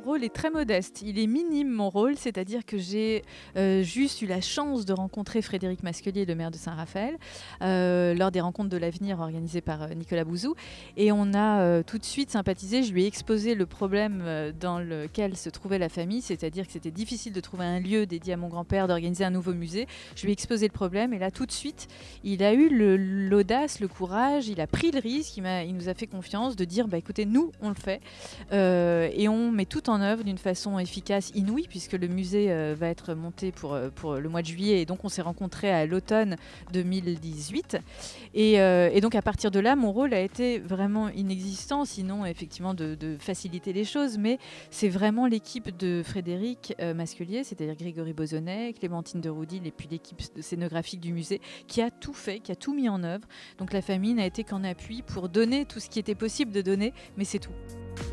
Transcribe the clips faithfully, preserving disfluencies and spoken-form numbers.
rôle est très modeste, il est minime mon rôle, c'est-à-dire que j'ai, heu, juste eu la chance de rencontrer Frédéric Masquelier, le maire de Saint-Raphaël, heu, lors des rencontres de l'avenir organisées par, heu, Nicolas Bouzou et on a, heu, tout de suite sympathisé. Je lui ai exposé le problème, heu, dans lequel se trouvait la famille, c'est-à-dire que c'était difficile de trouver un lieu dédié à mon grand-père, d'organiser un nouveau musée. Je lui ai exposé le problème et là, tout de suite, il a eu le l'audace, le courage, il a pris le risque, il m'a il nous a fait confiance de dire: «Bah, écoutez, nous, on le fait, heu et on met tout en œuvre d'une façon efficace, inouïe», puisque le musée, heu, va être monté pour, heu, pour le mois de juillet et donc on s'est rencontrés à l'automne deux mille dix-huit et heu et donc à partir de là, mon rôle a été vraiment inexistant, sinon effectivement de de faciliter les choses, mais c'est vraiment l'équipe de Frédéric, heu, Masquelier, c'est-à-dire Grégory Bauzonnet, Clémentine de Roudil et puis l'équipe s scénographique du musée qui a tout fait, qui a tout mis en œuvre. Donc la famille n'a été qu'en appui pour donner tout ce qui était possible de donner, mais c'est tout.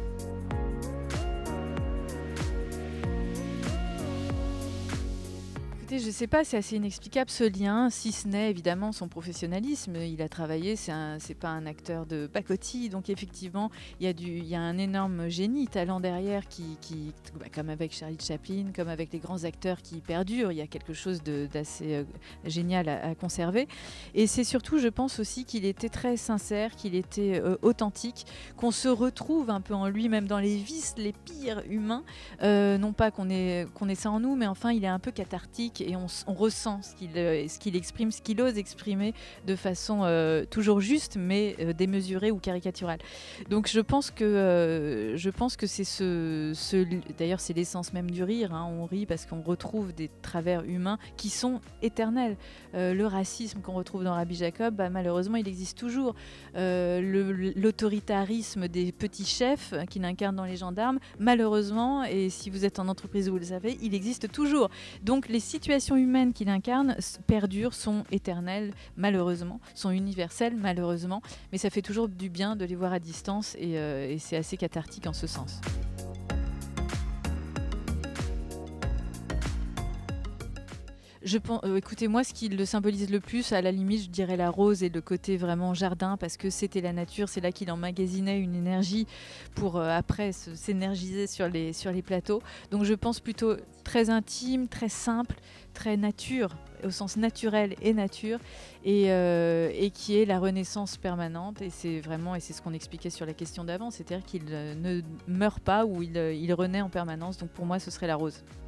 Écoutez, je sais pas, c'est assez inexplicable ce lien, si ce n'est évidemment son professionnalisme. Il a travaillé, c'est un c'est pas un acteur de pacotille, donc effectivement, il y a du il y a un énorme génie, talent derrière qui qui bah, comme avec Charlie Chaplin, comme avec les grands acteurs qui perdurent, il y a quelque chose de d'assez, heu, génial à à conserver et c'est surtout, je pense aussi qu'il était très sincère, qu'il était, heu, authentique, qu'on se retrouve un peu en lui, même dans les vices les pires humains. Heu, non pas qu'on ait qu'on ait ça en nous, mais enfin, il est un peu cathartique et on, on ressent ce qu'il euh, ce qu'il exprime, ce qu'il ose exprimer de façon euh, toujours juste, mais euh, démesurée ou caricaturale. Donc je pense que euh, je pense que c'est ce, ce d'ailleurs c'est l'essence même du rire. Hein. On rit parce qu'on retrouve des travers humains qui sont éternels. Euh, le racisme qu'on retrouve dans Rabbi Jacob, bah, malheureusement, il existe toujours. Euh, le, l'autoritarisme des petits chefs qu'il incarne dans les gendarmes, malheureusement, et si vous êtes en entreprise, vous le savez, il existe toujours. Donc les situations humaines qu'il incarne perdurent, sont éternelles, malheureusement, sont universelles, malheureusement, mais ça fait toujours du bien de les voir à distance et, euh, et c'est assez cathartique en ce sens. Je pense, euh, écoutez, moi, ce qui le symbolise le plus, à la limite, je dirais la rose et le côté vraiment jardin, parce que c'était la nature, c'est là qu'il emmagasinait une énergie pour euh, après se- s'énergiser sur les, sur les plateaux. Donc je pense plutôt très intime, très simple, très nature, au sens naturel et nature, et, euh, et qui est la renaissance permanente. Et c'est vraiment, et c'est ce qu'on expliquait sur la question d'avant, c'est-à-dire qu'il euh, ne meurt pas ou il, euh, il renaît en permanence. Donc pour moi, ce serait la rose.